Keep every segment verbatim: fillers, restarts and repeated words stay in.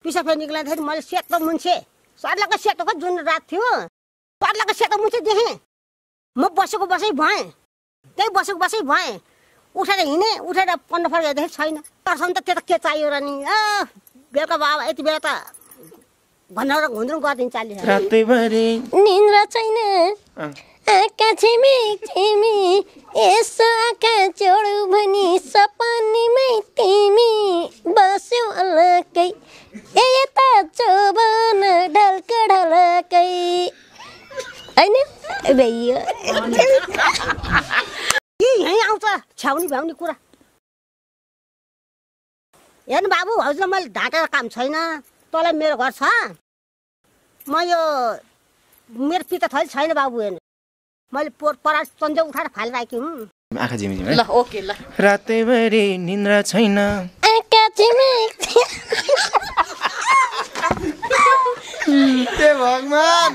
पिसा फेरि निक्लिँदाखेरि मैले सेतो मुन्छे सर्लाको सेतोको जुन रात थियो सर्लाको सेतो मुन्छे देखेँ। म बसेको बसै भएँ, त्यही बसेको बसै भएँ। उठेर हिँडेँ, उठेर पन्ध्र फर्क हेर्दाखेरि छैन। तर्सम्म त त्यो त के चाहियो र नि, बेलुका बाबा यति बेला त भनेर घुन्द्रुङ गरिदिन्छ अलि। निन्द्रा छैन आँखा छिमिक छिमी यसो आँखा चोडु भनी सपनीमै तिमी बस्यौ अलकै ए यता चोबन ढल्क ढलकै हैन भैया यहीँ आउँछ छ्याउनी भ्याउनी कुरा। हेर्नु बाबु, हजुरलाई मैले ढाँटेर काम छैन। तँलाई मेरो घर छ, म यो मेरो पिता थैली छैन बाबु। हेर्नु मैले पोर परा चन्जे उठाएर फालिराखेकी हुँ। आँखा झिमिझिमी ल ओके ल। रातैभरि निन्द्रा छैन आँखा झिमिक हे भगवान,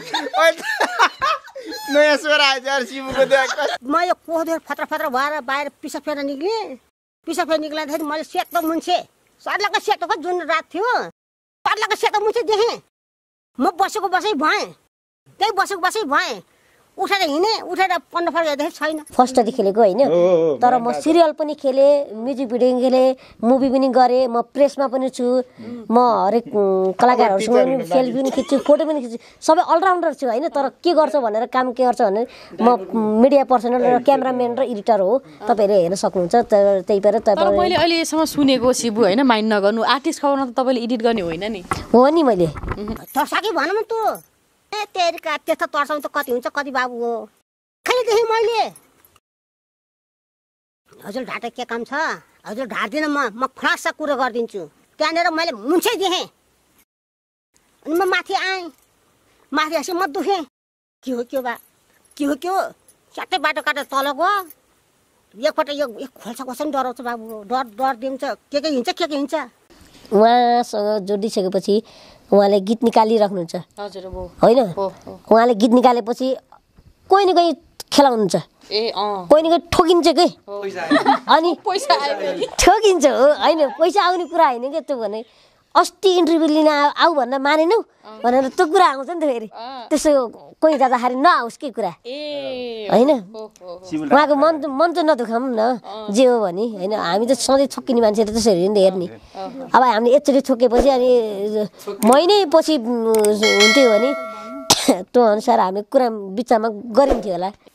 नयाँ स्वर आएछ यार शिवको देख। म यो कोदो फत्र फत्र भएर बाहिर पिसा फेर्न निक्लेँ। पिसा फेर्न निक्लिँदाखेरि मैले सेतो मुन्छे सर्लाको सेतोको जुन रात थियो सर्लाको सेतो मुन्छे देखेँ। म बसेको बसै भएँ, त्यही बसेको बसै भएँ। उठेर हिँडेँ, उठेर पन्ध्र फर्क हेर्दाखेरि छैन। फर्स्टदेखि खेलेको होइन, तर म सिरियल पनि खेलेँ, म्युजिक भिडियो खेलेँ, मुभी पनि गरेँ, म प्रेसमा पनि छु, म हरेक कलाकारहरूसँग पनि सेल्फी पनि खिच्छु, फोटो पनि खिच्छु, सबै अलराउन्डर छु होइन। तर के गर्छ भनेर काम के गर्छ भने म मिडिया पर्सनल र क्यामेराम्यान र एडिटर हो। तपाईँहरूले हेर्न सक्नुहुन्छ। त्यही भएर तपाईँ मैले अहिलेसम्म सुनेको शिबु होइन, माइन्ड नगर्नु, आर्टिस्ट खबरमा त तपाईँले एडिट गर्ने होइन नि? हो नि। मैले तर्साकी भनौँ त ए तेरिका त्यस्तो तर्साउनु त कति हुन्छ कति बाबु हो। कहिलेदेखि मैले हजुर ढाँटे के काम छ, हजुर ढाँट्दिनँ म म फ्लास कुरो गरिदिन्छु। त्यहाँनिर मैले मुन्छै देखेँ अनि म माथि आएँ। माथि आएपछि म दुखेँ। के हो के हो बा के हो के हो च्याट्टै बाटो काटेर तल गयो। एकपल्ट यो खोल्छ खोल्छ पनि डराउँछ बाबु, डर डर दिन्छ। के के हिँड्छ के के हिँड्छ। उहाँसँग जोडिसकेपछि उहाँले गीत निकालिराख्नुहुन्छ होइन। उहाँले गीत निकालेपछि कोही न कोही खेलाउनुहुन्छ, कोही न कोही ठोकिन्छ कि अनि पैसा ठोकिन्छ हो होइन। पैसा आउने कुरा होइन क्या त्यो भने। अस्ति इन्टरभ्यू लिन आऊ भनेर मानेनौ भनेर त्यो कुरा आउँछ नि त फेरि। त्यसो कोही जाँदाखेरि नआओस् के कुरा होइन। उहाँको मन मन चाहिँ नदुखाउँ न जे हो भने होइन। हामी त सधैँ ठोक्किने मान्छेले त्यसरी नि हेर्ने। अब हामीले एकचोटि ठोकेपछि अनि महिनै पछि हुन्थ्यो भने त्यो अनुसार हामी कुरा बिचमा गरिन्थ्यो होला।